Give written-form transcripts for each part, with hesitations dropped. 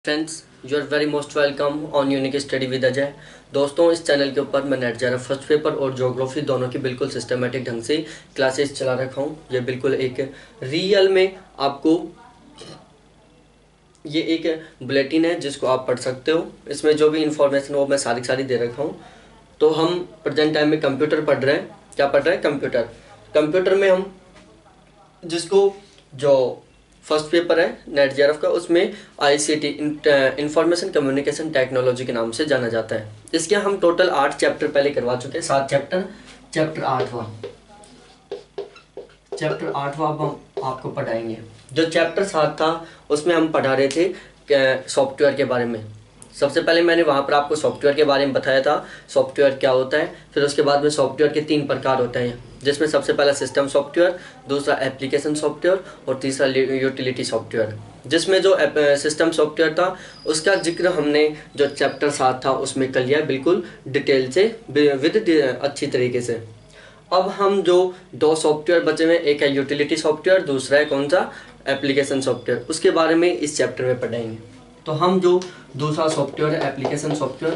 Friends, you are very most welcome on unique study with Ajay. दोस्तों, इस channel के ऊपर मैं नेट जरा फर्स्ट पेपर और ज्योग्राफी दोनों की बिल्कुल सिस्टमेटिक ढंग से क्लासेस चला रखा हूँ। ये बिल्कुल एक रियल में आपको ये एक बुलेटिन है जिसको आप पढ़ सकते हो। इसमें जो भी इंफॉर्मेशन वो मैं सारी दे रखा हूँ। तो हम प्रेजेंट टाइम में कंप्यूटर पढ़ रहे हैं। क्या पढ़ रहे हैं? कंप्यूटर में हम जिसको जो फर्स्ट पेपर है नेट जेआरएफ का, उसमें आईसीटी इंफॉर्मेशन कम्युनिकेशन टेक्नोलॉजी के नाम से जाना जाता है। इसके हम टोटल 8 चैप्टर पहले करवा चुके हैं। 7 चैप्टर। चैप्टर 8वां अब हम आपको पढ़ाएंगे। जो चैप्टर 7 था उसमें हम पढ़ा रहे थे सॉफ्टवेयर के बारे में। सबसे पहले मैंने वहाँ पर आपको सॉफ्टवेयर के बारे में बताया था, सॉफ्टवेयर क्या होता है। फिर उसके बाद में सॉफ्टवेयर के 3 प्रकार होते हैं, जिसमें सबसे पहला सिस्टम सॉफ्टवेयर, दूसरा एप्लीकेशन सॉफ्टवेयर और तीसरा यूटिलिटी सॉफ्टवेयर। जिसमें जो सिस्टम सॉफ्टवेयर था उसका जिक्र हमने जो चैप्टर 7 था उसमें कर लिया बिल्कुल डिटेल से, विद अच्छी तरीके से। अब हम जो 2 सॉफ्टवेयर बचे हुए, एक है यूटिलिटी सॉफ्टवेयर, दूसरा है कौन सा? Application software. उसके बारे में इस चैप्टर में पढ़ाएंगे। तो हम जो दूसरा सॉफ्टवेयर है एप्लीकेशन सॉफ्टवेयर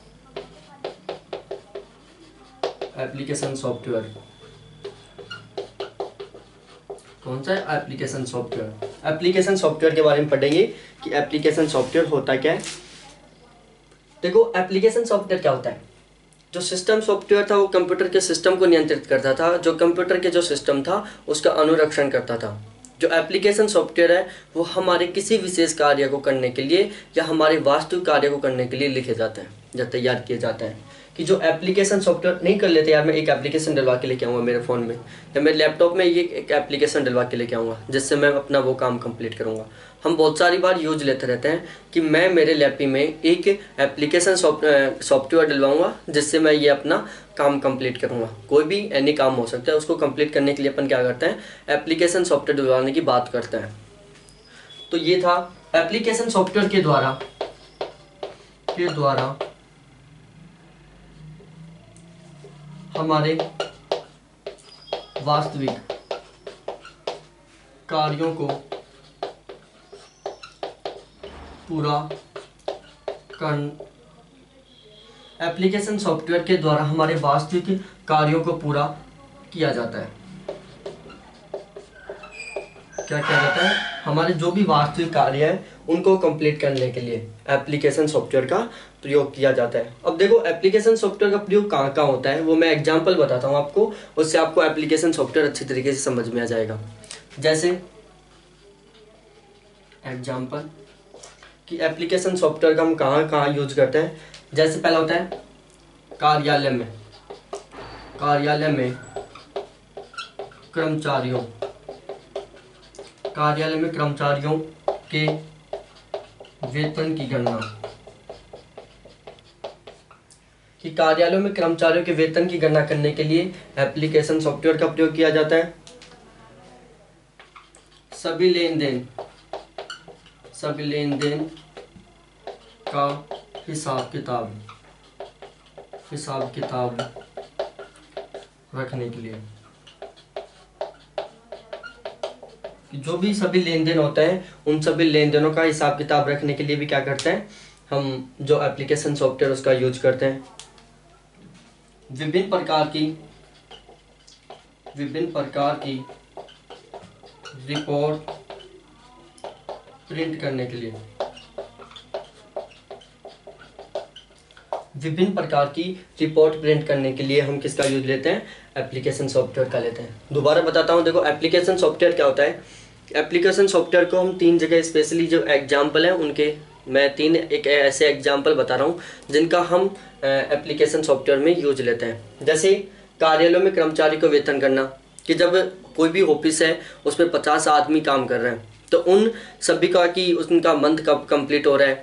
कौन सा है? एप्लीकेशन सॉफ्टवेयर के बारे में पढ़ेंगे कि एप्लीकेशन सॉफ्टवेयर होता क्या है। देखो, एप्लीकेशन सॉफ्टवेयर क्या होता है? जो सिस्टम सॉफ्टवेयर था वो कंप्यूटर के सिस्टम को नियंत्रित करता था, जो कंप्यूटर के जो सिस्टम था उसका अनुरक्षण करता था। जो एप्लीकेशन सॉफ्टवेयर है वो हमारे किसी विशेष कार्य को करने के लिए या हमारे वास्तविक कार्य को करने के लिए लिखे जाते हैं या तैयार किए जाते हैं। कि जो एप्लीकेशन सॉफ्टवेयर नहीं कर लेते, यार मैं एक एप्लीकेशन डलवा के लेके आऊँगा मेरे फ़ोन में या मेरे लैपटॉप में, ये एक एप्लीकेशन डलवा के लेके आऊँगा जिससे मैं अपना वो काम कंप्लीट करूँगा। हम बहुत सारी बार यूज लेते रहते हैं कि मैं मेरे लैपटॉप में एक एप्लीकेशन सॉफ्टवेयर डलवाऊँगा जिससे मैं ये अपना काम कंप्लीट करूँगा। कोई भी एनी काम हो सकता है, उसको कंप्लीट करने के लिए अपन क्या करते हैं? एप्लीकेशन सॉफ्टवेयर डलवाने की बात करते हैं। तो ये था एप्लीकेशन सॉफ्टवेयर के द्वारा हमारे वास्तविक कार्यों को पूरा एप्लीकेशन सॉफ्टवेयर के द्वारा हमारे वास्तविक कार्यों को पूरा किया जाता है। क्या किया जाता है? हमारे जो भी वास्तविक कार्य है उनको कंप्लीट करने के लिए एप्लीकेशन सॉफ्टवेयर का प्रयोग किया जाता है। अब देखो, एप्लीकेशन सॉफ्टवेयर का प्रयोग कहाँ कहाँ होता है वो मैं एग्जांपल बताता हूँ आपको, उससे आपको एप्लीकेशन सॉफ्टवेयर अच्छी तरीके से समझ में आ जाएगा। जैसे एग्जांपल कि एप्लीकेशन सॉफ्टवेयर का हम कहाँ कहाँ यूज करते हैं। जैसे पहला होता है कार्यालय में कर्मचारियों के वेतन की गणना। कि कार्यालयों में कर्मचारियों के वेतन की गणना करने के लिए एप्लीकेशन सॉफ्टवेयर का प्रयोग किया जाता है। सभी लेन देन का हिसाब किताब रखने के लिए, जो भी सभी लेन देन होते हैं उन सभी लेन देनों का हिसाब किताब रखने के लिए भी क्या करते हैं हम? जो एप्लीकेशन सॉफ्टवेयर उसका यूज करते हैं। विभिन्न प्रकार की रिपोर्ट प्रिंट करने के लिए हम किसका यूज लेते हैं? एप्लीकेशन सॉफ्टवेयर का लेते हैं। दोबारा बताता हूँ, देखो एप्लीकेशन सॉफ्टवेयर क्या होता है। एप्लीकेशन सॉफ्टवेयर को हम 3 जगह स्पेशली जो एग्जाम्पल हैं उनके मैं 3 एक ऐसे एग्जाम्पल बता रहा हूँ जिनका हम एप्लीकेशन सॉफ्टवेयर में यूज लेते हैं। जैसे कार्यालयों में कर्मचारी को वेतन करना, कि जब कोई भी ऑफिस है उसमें 50 आदमी काम कर रहे हैं तो उन सभी का कि उनका मंथ कब कंप्लीट हो रहा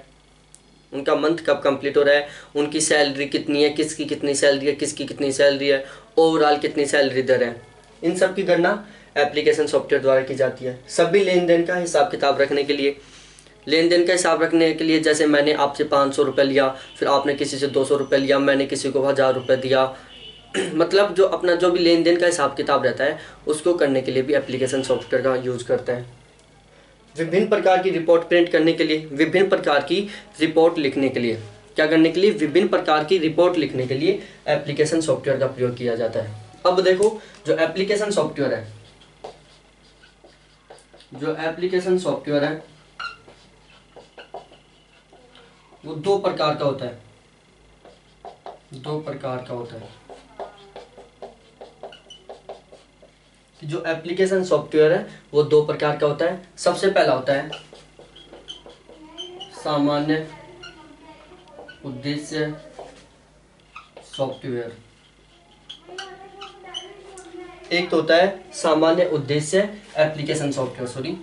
है, उनकी सैलरी कितनी है, किसकी कितनी सैलरी है, किसकी कितनी सैलरी है, ओवरऑल कितनी सैलरी दे रहे हैं, इन सब की गणना एप्लीकेशन सॉफ्टवेयर द्वारा की जाती है। सभी लेन देन का हिसाब किताब रखने के लिए, जैसे मैंने आपसे 500 रुपये लिया, फिर आपने किसी से 200 रुपये लिया, मैंने किसी को 1000 रुपये दिया, मतलब जो अपना जो भी लेन देन का हिसाब किताब रहता है उसको करने के लिए भी एप्लीकेशन सॉफ्टवेयर का यूज करते हैं। विभिन्न प्रकार की रिपोर्ट प्रिंट करने के लिए, विभिन्न प्रकार की रिपोर्ट लिखने के लिए, क्या करने के लिए, विभिन्न प्रकार की रिपोर्ट लिखने के लिए एप्लीकेशन सॉफ्टवेयर का प्रयोग किया जाता है। अब देखो जो एप्लीकेशन सॉफ्टवेयर है, जो एप्लीकेशन सॉफ्टवेयर है वो दो प्रकार का होता है, दो प्रकार का होता है। कि जो एप्लीकेशन सॉफ्टवेयर है वो दो प्रकार का होता है। सबसे पहला होता है सामान्य उद्देश्य सॉफ्टवेयर। एक तो होता है सामान्य उद्देश्य एप्लीकेशन सॉफ्टवेयर, सॉरी,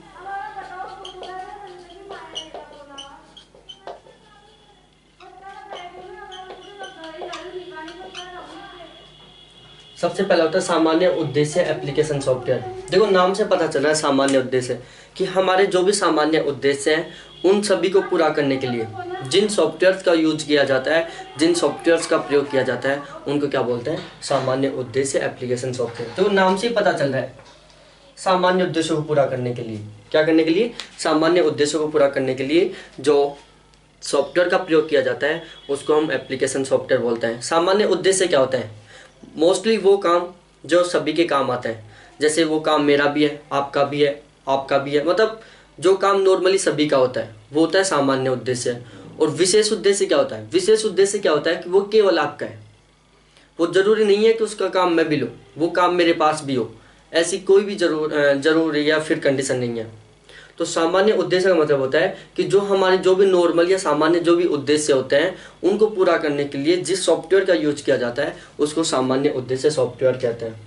सबसे पहला होता है सामान्य उद्देश्य एप्लीकेशन सॉफ्टवेयर। देखो नाम से पता चल रहा है सामान्य उद्देश्य, कि हमारे जो भी सामान्य उद्देश्य हैं उन सभी को पूरा करने के लिए जिन सॉफ्टवेयर्स का यूज किया जाता है, जिन सॉफ्टवेयर्स का प्रयोग किया जाता है, उनको क्या बोलते हैं, सामान्य उद्देश्य एप्लीकेशन सॉफ्टवेयर। तो नाम से ही पता चल रहा है सामान्य उद्देश्यों को पूरा करने के लिए, क्या करने के लिए, सामान्य उद्देश्यों को पूरा करने के लिए जो सॉफ्टवेयर का प्रयोग किया जाता है उसको हम एप्लीकेशन सॉफ्टवेयर बोलते हैं। सामान्य उद्देश्य क्या होता है, मोस्टली वो काम जो सभी के काम आता है, जैसे वो काम मेरा भी है, आपका भी है, आपका भी है, मतलब जो काम नॉर्मली सभी का होता है वो होता है सामान्य उद्देश्य। और विशेष उद्देश्य क्या होता है, विशेष उद्देश्य क्या होता है कि वो केवल आपका है, वो जरूरी नहीं है कि उसका काम मैं भी लूँ, वो काम मेरे पास भी हो, ऐसी कोई भी जरूरी या फिर कंडीशन नहीं है। तो सामान्य उद्देश्य का मतलब होता है कि जो हमारे जो भी नॉर्मल या सामान्य जो भी उद्देश्य होते हैं उनको पूरा करने के लिए जिस सॉफ्टवेयर का यूज किया जाता है उसको सामान्य उद्देश्य सॉफ्टवेयर कहते हैं।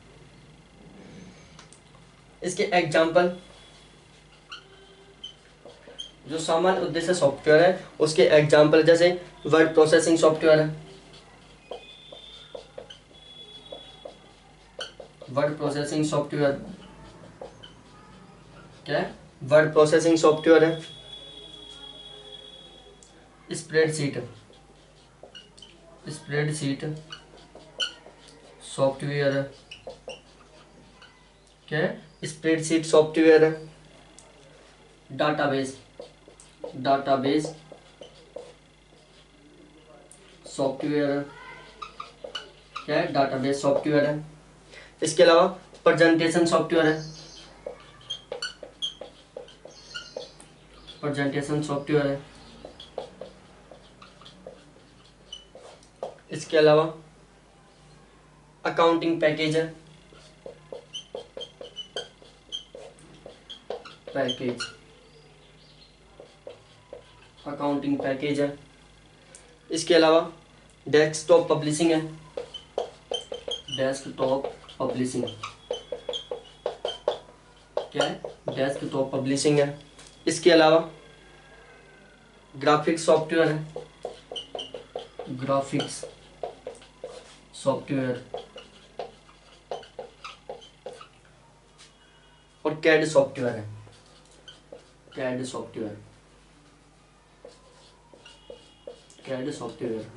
इसके एग्जाम्पल, जो सामान्य उद्देश्य सॉफ्टवेयर है उसके एग्जाम्पल जैसे वर्ड प्रोसेसिंग सॉफ्टवेयर है, वर्ड प्रोसेसिंग सॉफ्टवेयर क्या है, वर्ड प्रोसेसिंग सॉफ्टवेयर है, स्प्रेडशीट सॉफ्टवेयर है, क्या है, स्प्रेडशीट सॉफ्टवेयर है, डाटाबेस सॉफ्टवेयर है, क्या है, डाटाबेस सॉफ्टवेयर है। इसके अलावा प्रेजेंटेशन सॉफ्टवेयर है, प्रेजेंटेशन सॉफ्टवेयर है। इसके अलावा अकाउंटिंग पैकेज है, अकाउंटिंग पैकेज है। इसके अलावा डेस्कटॉप पब्लिशिंग है, डेस्कटॉप पब्लिशिंग, क्या है, डेस्कटॉप पब्लिशिंग है। इसके अलावा ग्राफिक्स सॉफ्टवेयर है, ग्राफिक्स सॉफ्टवेयर, और कैड सॉफ्टवेयर है, कैड सॉफ्टवेयर, कैड सॉफ्टवेयर,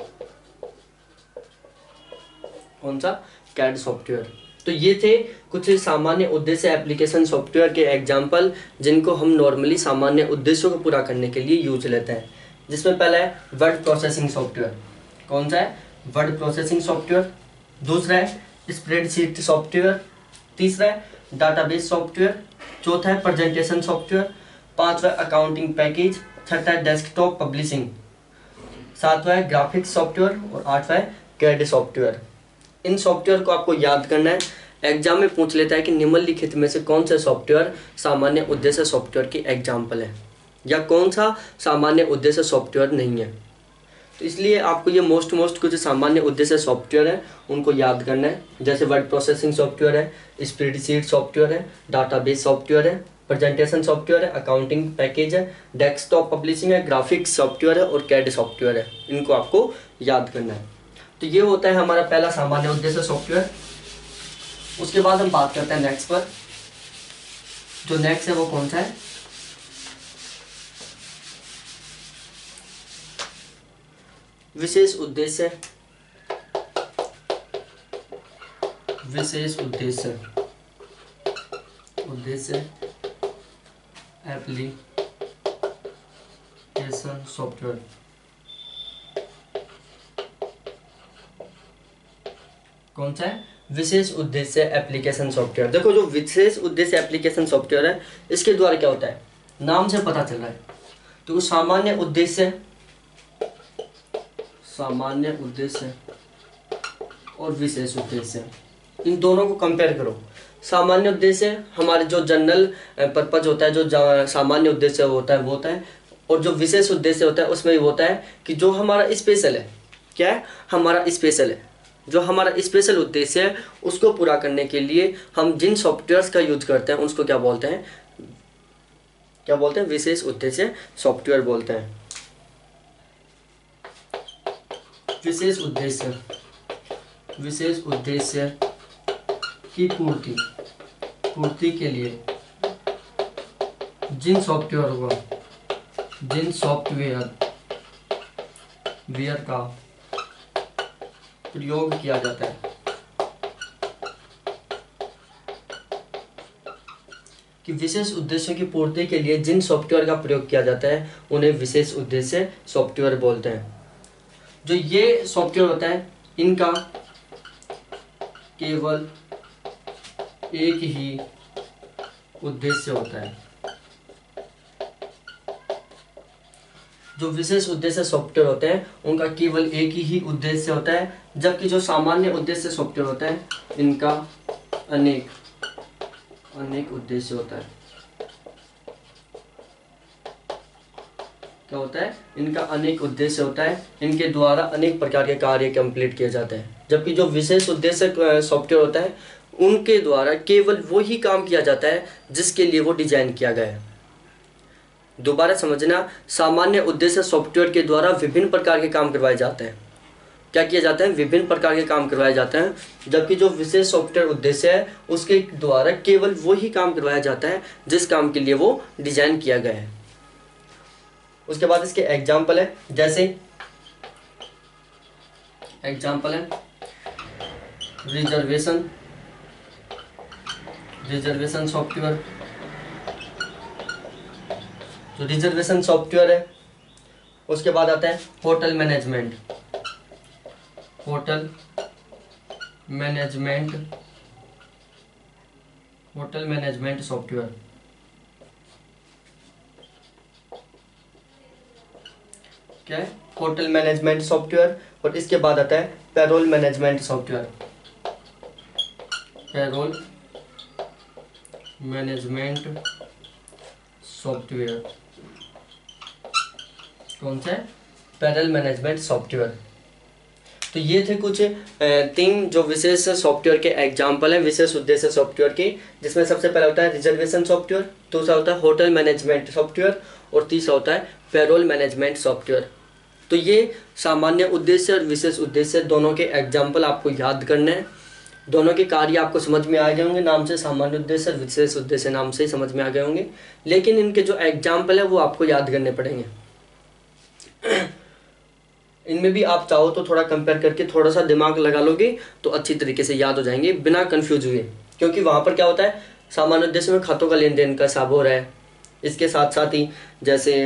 कौन सा, कैड सॉफ्टवेयर। तो ये थे कुछ सामान्य उद्देश्य एप्लीकेशन सॉफ्टवेयर के एग्जाम्पल जिनको हम नॉर्मली सामान्य उद्देश्यों को पूरा करने के लिए यूज लेते हैं। जिसमें पहला है वर्ड प्रोसेसिंग सॉफ्टवेयर, कौन सा है, वर्ड प्रोसेसिंग सॉफ्टवेयर। दूसरा है स्प्रेडशीट सॉफ्टवेयर। तीसरा है डाटाबेस सॉफ्टवेयर। चौथा है प्रेजेंटेशन सॉफ्टवेयर। पांचवा है अकाउंटिंग पैकेज। छठा है डेस्कटॉप पब्लिशिंग। सातवां है ग्राफिक्स सॉफ्टवेयर और आठवां है कैड सॉफ्टवेयर। इन सॉफ्टवेयर को आपको याद करना है। एग्जाम में पूछ लेता है कि निम्नलिखित में से कौन सा सॉफ्टवेयर सामान्य उद्देश्य सॉफ्टवेयर की एग्जाम्पल है या कौन सा सामान्य उद्देश्य सॉफ्टवेयर नहीं है। तो इसलिए आपको ये मोस्ट कुछ सामान्य उद्देश्य सॉफ्टवेयर है उनको याद करना है। जैसे वर्ड प्रोसेसिंग सॉफ्टवेयर है, स्प्रेडशीट सॉफ्टवेयर है, डाटाबेस सॉफ्टवेयर है, प्रेजेंटेशन सॉफ्टवेयर है, अकाउंटिंग पैकेज है, डेस्कटॉप पब्लिशिंग है, ग्राफिक्स सॉफ्टवेयर है और कैड सॉफ्टवेयर है। इनको आपको याद करना है। तो ये होता है हमारा पहला सामान्य उद्देश्य सॉफ्टवेयर। उसके बाद हम बात करते हैं नेक्स्ट पर। जो नेक्स्ट है वो कौन सा है, विशेष उद्देश्य एप्लीकेशन सॉफ्टवेयर। कौन सा है? विशेष उद्देश्य एप्लीकेशन सॉफ्टवेयर। देखो जो विशेष उद्देश्य एप्लीकेशन सॉफ्टवेयर है, इसके द्वारा क्या होता है, नाम से पता चल रहा है। तो सामान्य उद्देश्य और विशेष उद्देश्य, इन दोनों को कंपेयर करो। सामान्य उद्देश्य हमारे जो जनरल पर्पज होता है, जो सामान्य उद्देश्य होता है वो होता है, और जो विशेष उद्देश्य होता है उसमें होता है कि जो हमारा स्पेशल है, क्या है, हमारा स्पेशल है, जो हमारा स्पेशल उद्देश्य है उसको पूरा करने के लिए हम जिन सॉफ्टवेयर्स का यूज करते हैं उसको क्या बोलते हैं, विशेष उद्देश्य सॉफ्टवेयर बोलते हैं। विशेष उद्देश्य की पूर्ति के लिए जिन सॉफ्टवेयर का प्रयोग किया जाता है, कि विशेष उद्देश्यों की पूर्ति के लिए जिन सॉफ्टवेयर का प्रयोग किया जाता है उन्हें विशेष उद्देश्य सॉफ्टवेयर बोलते हैं। जो ये सॉफ्टवेयर होता है इनका केवल एक ही उद्देश्य होता है। जो विशेष उद्देश्य सॉफ्टवेयर होते हैं उनका केवल एक ही उद्देश्य होता है, जबकि जो सामान्य उद्देश्य सॉफ्टवेयर होता है इनका अनेक उद्देश्य होता है। क्या होता है? इनका अनेक उद्देश्य होता है, इनके द्वारा अनेक प्रकार के कार्य कंप्लीट किए जाते हैं। जबकि जो विशेष उद्देश्य सॉफ्टवेयर होता है उनके द्वारा केवल वो ही काम किया जाता है जिसके लिए वो डिजाइन किया गया है। दोबारा समझना, सामान्य उद्देश्य सॉफ्टवेयर के द्वारा विभिन्न प्रकार के काम करवाए जाते हैं। क्या किया जाता है? विभिन्न प्रकार के काम करवाए जाते हैं, जबकि जो विशेष सॉफ्टवेयर उद्देश्य है उसके द्वारा केवल वो ही काम करवाया जाता है जिस काम के लिए वो डिजाइन किया गया है। उसके बाद इसके एग्जाम्पल है, जैसे एग्जाम्पल है रिजर्वेशन सॉफ्टवेयर। जो रिजर्वेशन सॉफ्टवेयर है, उसके बाद आता है होटल मैनेजमेंट सॉफ्टवेयर। क्या है? Hotel management software. और इसके बाद आता है पेरोल मैनेजमेंट सॉफ्टवेयर। कौन सा है? Payroll management software. तो ये थे कुछ तीन जो विशेष सॉफ्टवेयर के एग्जाम्पल हैं विशेष उद्देश्य सॉफ्टवेयर के, जिसमें सबसे पहला होता है रिजर्वेशन सॉफ्टवेयर, दूसरा होता है होटल मैनेजमेंट सॉफ्टवेयर और तीसरा होता है पेरोल मैनेजमेंट सॉफ्टवेयर। तो ये सामान्य उद्देश्य और विशेष उद्देश्य दोनों के एग्जाम्पल आपको याद करने हैं। दोनों के कार्य आपको समझ में आ गए होंगे, नाम से सामान्य उद्देश्य और विशेष उद्देश्य नाम से ही समझ में आ गए होंगे, लेकिन इनके जो एग्जाम्पल है वो आपको याद करने पड़ेंगे। इनमें भी आप चाहो तो थोड़ा कंपेयर करके थोड़ा सा दिमाग लगा लोगे तो अच्छी तरीके से याद हो जाएंगे बिना कंफ्यूज हुए, क्योंकि वहाँ पर क्या होता है, सामान्य उद्देश्य में खातों का लेन देन का हिसाब हो रहा है, इसके साथ साथ ही जैसे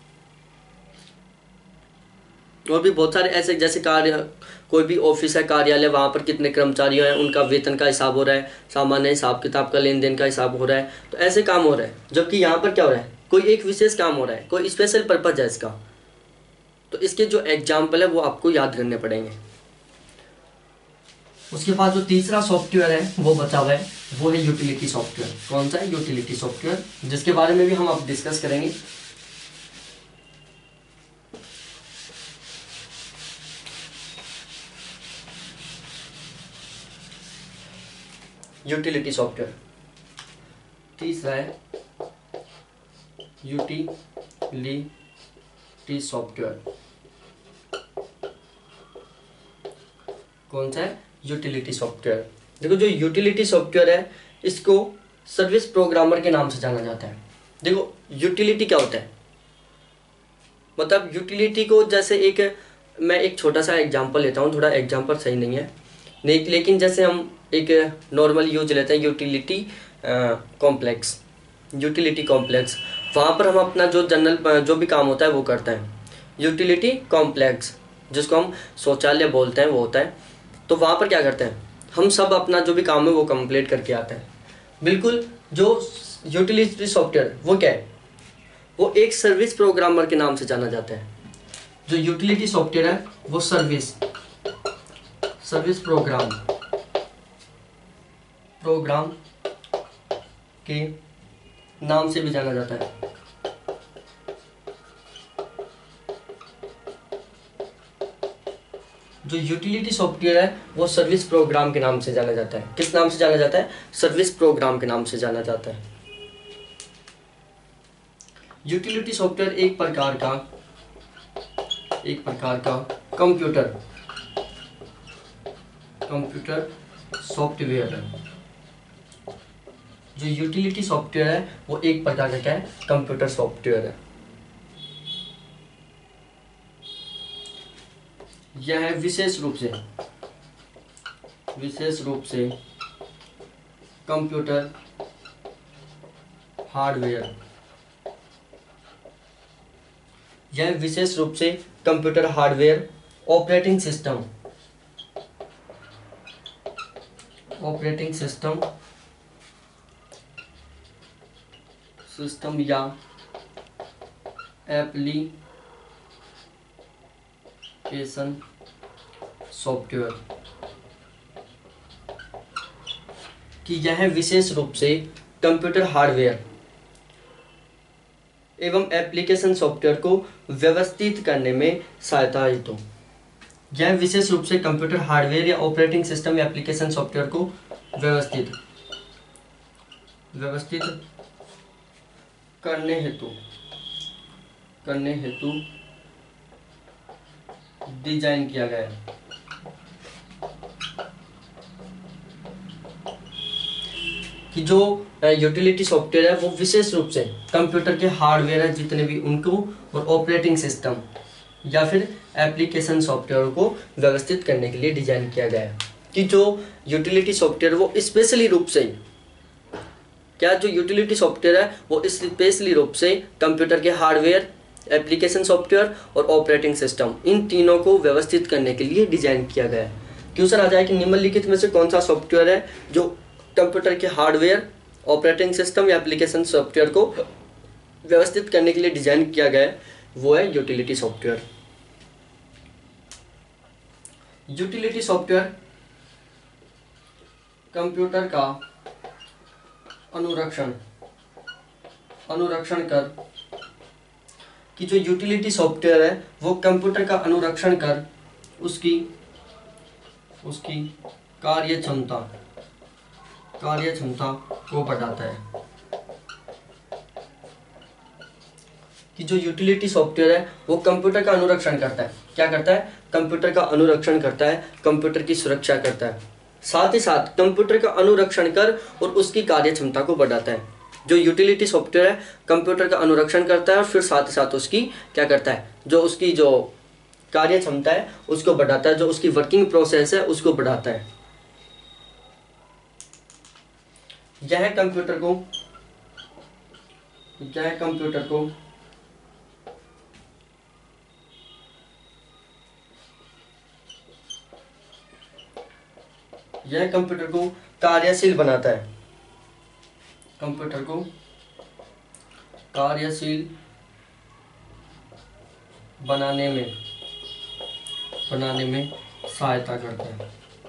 और भी बहुत सारे ऐसे, जैसे कोई भी ऑफिस है, कार्यालय, वहाँ पर कितने कर्मचारी हैं उनका वेतन का हिसाब हो रहा है, सामान्य हिसाब किताब का लेन देन का हिसाब हो रहा है, तो ऐसे काम हो रहा है। जबकि यहाँ पर क्या हो रहा है, कोई एक विशेष काम हो रहा है, कोई स्पेशल पर्पज है इसका, तो इसके जो एग्जाम्पल है वो आपको याद करने पड़ेंगे। उसके बाद जो तीसरा सॉफ्टवेयर है वो बचा हुआ है, वो है यूटिलिटी सॉफ्टवेयर। कौन सा है? यूटिलिटी सॉफ्टवेयर, जिसके बारे में भी हम अब डिस्कस करेंगे। यूटिलिटी सॉफ्टवेयर तीसरा है यूटिलिटी सॉफ्टवेयर। कौन सा है? Utility software. देखो जो यूटिलिटी सॉफ्टवेयर है इसको सर्विस प्रोग्रामर के नाम से जाना जाता है। देखो यूटिलिटी क्या होता है, मतलब यूटिलिटी को जैसे मैं एक छोटा सा एग्जांपल लेता हूँ, थोड़ा एग्जांपल सही नहीं है लेकिन जैसे हम एक नॉर्मल यूज लेते हैं यूटिलिटी कॉम्प्लेक्स। वहाँ पर हम अपना जो जनरल जो भी काम होता है वो करते हैं। यूटिलिटी कॉम्प्लेक्स, जिसको हम शौचालय बोलते हैं, वो होता है। तो वहाँ पर क्या करते हैं, हम सब अपना जो भी काम है वो कंप्लीट करके आते हैं। बिल्कुल। जो यूटिलिटी सॉफ्टवेयर वो क्या है, वो एक सर्विस प्रोग्रामर के नाम से जाना जाता है। जो यूटिलिटी सॉफ्टवेयर है वो सर्विस प्रोग्राम के नाम से भी जाना जाता है। जो यूटिलिटी सॉफ्टवेयर है वो सर्विस प्रोग्राम के नाम से जाना जाता है। किस नाम से जाना जाता है, सर्विस प्रोग्राम के नाम से जाना जाता है। यूटिलिटी सॉफ्टवेयर एक प्रकार का कंप्यूटर सॉफ्टवेयर है। जो यूटिलिटी सॉफ्टवेयर है वो एक प्रकार का क्या है, कंप्यूटर सॉफ्टवेयर है। यह है विशेष रूप से कंप्यूटर हार्डवेयर, यह विशेष रूप से कंप्यूटर हार्डवेयर, ऑपरेटिंग सिस्टम या एप्लीकेशन सॉफ्टवेयर, कि यह विशेष रूप से कंप्यूटर हार्डवेयर एवं एप्लीकेशन सॉफ्टवेयर को व्यवस्थित करने में सहायता हेतु। यह विशेष रूप से कंप्यूटर हार्डवेयर या ऑपरेटिंग सिस्टम या एप्लीकेशन सॉफ्टवेयर को व्यवस्थित करने हेतु डिजाइन किया गया है। कि जो यूटिलिटी सॉफ्टवेयर है वो विशेष रूप से कंप्यूटर के हार्डवेयर है जितने भी उनको, और ऑपरेटिंग सिस्टम या फिर एप्लीकेशन सॉफ्टवेयर को व्यवस्थित करने के लिए डिजाइन किया गया है। कि जो यूटिलिटी सॉफ्टवेयर वो स्पेशली रूप से जो यूटिलिटी सॉफ्टवेयर है वो स्पेशली रूप से कंप्यूटर के हार्डवेयर, एप्लीकेशन सॉफ्टवेयर और ऑपरेटिंग सिस्टम, इन तीनों को व्यवस्थित करने के लिए डिजाइन किया गया है। क्वेश्चन आ जाए कि निम्नलिखित में से कौन सा सॉफ्टवेयर है जो कंप्यूटर के हार्डवेयर, ऑपरेटिंग सिस्टम या एप्लीकेशन सॉफ्टवेयर को व्यवस्थित करने के लिए डिजाइन किया गया है, वो है utility software. Utility software computer का अनुरक्षण कर, कि जो यूटिलिटी सॉफ्टवेयर है वो कंप्यूटर का अनुरक्षण कर उसकी कार्यक्षमता को बढ़ाता है। कि जो यूटिलिटी सॉफ्टवेयर है वो कंप्यूटर का अनुरक्षण करता है। क्या करता है, कंप्यूटर का अनुरक्षण करता है, कंप्यूटर की सुरक्षा करता है, साथ ही साथ कंप्यूटर का अनुरक्षण कर और उसकी कार्यक्षमता को बढ़ाता है। जो यूटिलिटी सॉफ्टवेयर है कंप्यूटर का अनुरक्षण करता है और फिर साथ ही साथ उसकी क्या करता है, जो उसकी जो कार्य क्षमता है उसको बढ़ाता है, जो उसकी वर्किंग प्रोसेस है उसको बढ़ाता है। यह कंप्यूटर को कार्यशील बनाता है। कंप्यूटर को कार्यशील बनाने में सहायता करता है।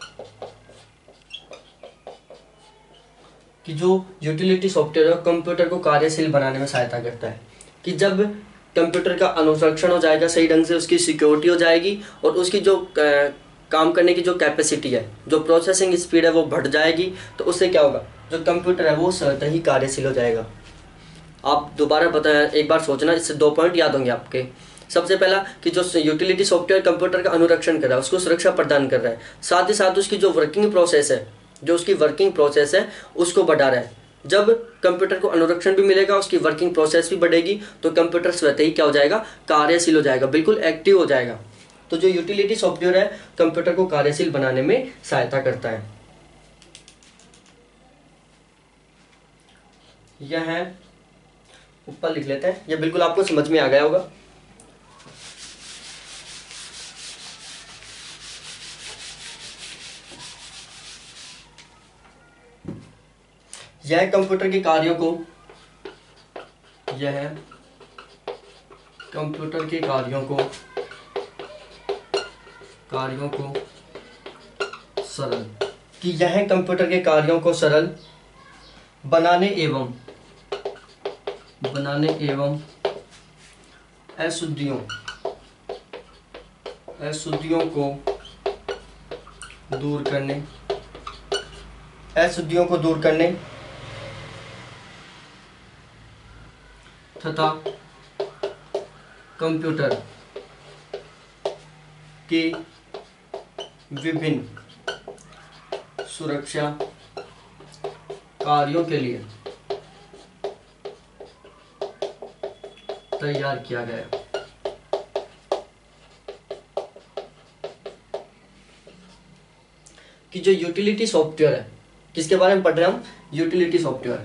कि जो यूटिलिटी सॉफ्टवेयर है कंप्यूटर को कार्यशील बनाने में सहायता करता है। कि जब कंप्यूटर का अनुरक्षण हो जाएगा सही ढंग से, उसकी सिक्योरिटी हो जाएगी और उसकी जो काम करने की जो कैपेसिटी है, जो प्रोसेसिंग स्पीड है वो बढ़ जाएगी, तो उससे क्या होगा, जो कंप्यूटर है वो स्वतः ही कार्यशील हो जाएगा। आप दोबारा एक बार सोचना, इससे 2 पॉइंट याद होंगे आपके। सबसे पहला कि जो यूटिलिटी सॉफ्टवेयर कंप्यूटर का अनुरक्षण कर रहा है, उसको सुरक्षा प्रदान कर रहा है, साथ ही साथ उसकी जो वर्किंग प्रोसेस है उसको बढ़ा रहा है। जब कंप्यूटर को अनुरक्षण भी मिलेगा, उसकी वर्किंग प्रोसेस भी बढ़ेगी, तो कंप्यूटर स्वतः ही क्या हो जाएगा, कार्यशील हो जाएगा, बिल्कुल एक्टिव हो जाएगा। तो जो यूटिलिटी सॉफ्टवेयर है कंप्यूटर को कार्यशील बनाने में सहायता करता है। यह है ऊपर लिख लेते हैं, ये बिल्कुल आपको समझ में आ गया होगा। यह कंप्यूटर के कार्यों को सरल कि यह कंप्यूटर के कार्यों को सरल बनाने एवं अशुद्धियों को दूर करने तथा कंप्यूटर के विभिन्न सुरक्षा कार्यों के लिए तैयार किया गया। कि जो यूटिलिटी सॉफ्टवेयर है, किसके बारे में पढ़ रहे हैं हम? यूटिलिटी सॉफ्टवेयर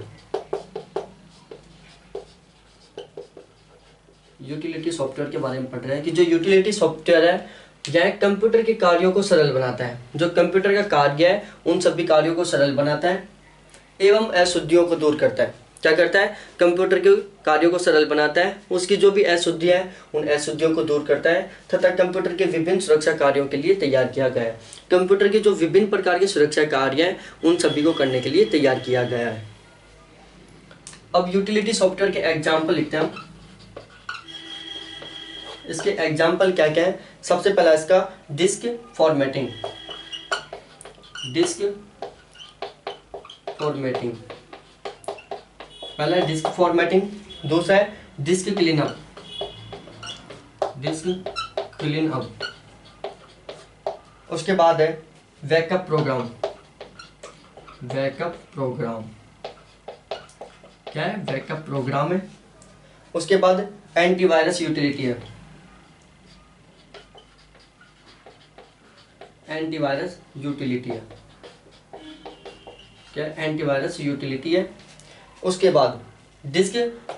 के बारे में पढ़ रहे हैं कि जो यूटिलिटी सॉफ्टवेयर है यह कंप्यूटर के कार्यों को सरल बनाता है। जो कंप्यूटर का कार्य है उन सभी कार्यों को सरल बनाता है एवं अशुद्धियों को दूर करता है। क्या करता है? कंप्यूटर के कार्यों को सरल बनाता है, उसकी जो भी अशुद्धि है उन अशुद्धियों को दूर करता है तथा कंप्यूटर के विभिन्न सुरक्षा कार्यों के लिए तैयार किया गया है। कंप्यूटर के जो विभिन्न प्रकार के सुरक्षा कार्य हैं उन सभी को करने के लिए तैयार किया गया है। अब यूटिलिटी सॉफ्टवेयर के एग्जाम्पल लिखते हैं हम। इसके एग्जाम्पल क्या क्या है? सबसे पहला इसका डिस्क फॉर्मेटिंग। पहला है डिस्क फॉर्मेटिंग, दूसरा है डिस्क क्लीनअप। उसके बाद है बैकअप प्रोग्राम। क्या है? बैकअप प्रोग्राम है। उसके बाद एंटीवायरस यूटिलिटी है। क्या? एंटीवायरस यूटिलिटी है। उसके बाद डिस्क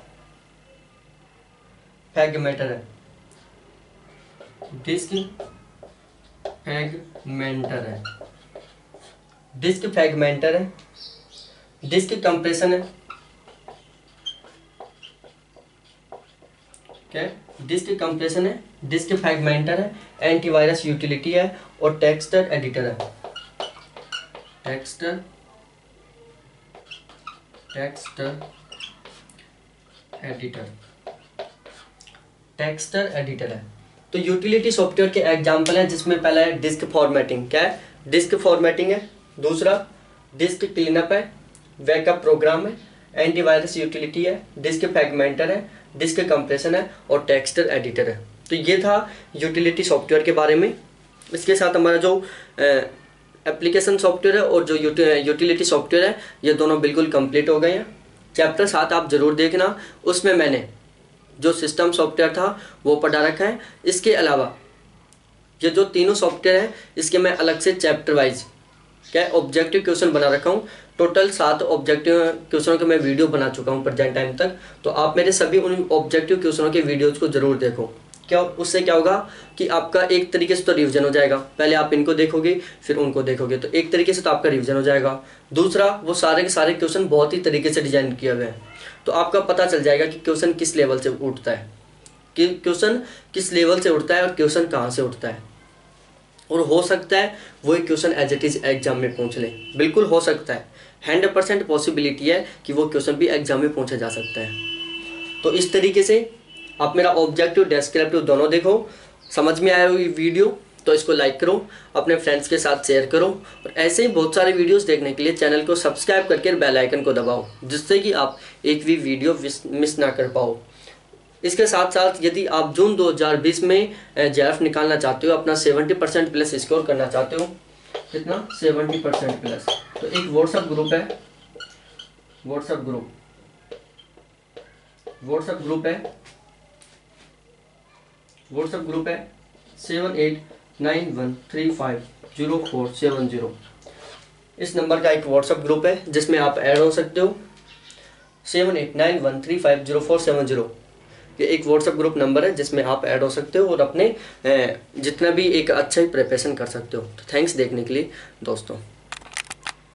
फ्रैगमेंटर है। डिस्क कंप्रेशन है। क्या? डिस्क कंप्रेशन है, डिस्क फ्रैगमेंटर है, एंटीवायरस यूटिलिटी है और टेक्सचर एडिटर है। टेक्सचर एडिटर है। तो यूटिलिटी सॉफ्टवेयर के एग्जांपल है जिसमें पहला है डिस्क फॉर्मेटिंग। क्या है? डिस्क फॉर्मेटिंग है। दूसरा डिस्क क्लीनअप है, बैकअप प्रोग्राम है, एंटीवायरस यूटिलिटी है, डिस्क फ्रैगमेंटर है, डिस्क कंप्रेशन है और टेक्सचर एडिटर है। तो ये था यूटिलिटी सॉफ्टवेयर के बारे में। इसके साथ हमारा जो एप्लीकेशन सॉफ्टवेयर है और जो यूटिलिटी सॉफ्टवेयर है ये दोनों बिल्कुल कंप्लीट हो गए हैं। चैप्टर 7 आप जरूर देखना, उसमें मैंने जो सिस्टम सॉफ्टवेयर था वो पढ़ा रखा है। इसके अलावा ये जो तीनों सॉफ्टवेयर हैं इसके मैं अलग से चैप्टर वाइज क्या ऑब्जेक्टिव क्वेश्चन बना रखा हूँ। टोटल 7 ऑब्जेक्टिव क्वेश्चनों के मैं वीडियो बना चुका हूँ प्रेजेंट टाइम तक। तो आप मेरे सभी उन ऑब्जेक्टिव क्वेश्चनों के वीडियोज़ को जरूर देखो। क्या उससे क्या होगा कि आपका एक तरीके से तो रिवीजन हो जाएगा। पहले आप इनको देखोगे फिर उनको देखोगे तो एक तरीके से तो आपका रिवीजन हो जाएगा। दूसरा वो सारे के सारे क्वेश्चन बहुत ही तरीके से डिजाइन किए हुए हैं तो आपका पता चल जाएगा कि क्वेश्चन किस लेवल से उठता है, कि क्वेश्चन किस लेवल से उठता है और क्वेश्चन कहाँ से उठता है। और हो सकता है वही question as it is exam में पूछ ले, बिल्कुल हो सकता है। 100% पॉसिबिलिटी है कि वो क्वेश्चन भी एग्जाम में पूछा जा सकता है। तो इस तरीके से आप मेरा ऑब्जेक्टिव डेस्क्रिप्टिव दोनों देखो। समझ में आया हुई वीडियो तो इसको लाइक करो, अपने फ्रेंड्स के साथ शेयर करो और ऐसे ही बहुत सारे वीडियोस देखने के लिए चैनल को सब्सक्राइब करके बेल आइकन को दबाओ जिससे कि आप एक भी वीडियो मिस ना कर पाओ। इसके साथ साथ यदि आप जून 2020 में जेआरएफ निकालना चाहते हो, अपना 70% प्लस स्कोर करना चाहते हो, कितना 70% प्लस, तो एक व्हाट्सएप ग्रुप है, व्हाट्सएप ग्रुप है 7891350470। इस नंबर का एक व्हाट्सएप ग्रुप है जिसमें आप ऐड हो सकते हो। 7891350470। ये एक व्हाट्सएप ग्रुप नंबर है जिसमें आप ऐड हो सकते हो और अपने जितना भी एक अच्छा ही प्रिपरेशन कर सकते हो। तो थैंक्स देखने के लिए दोस्तों।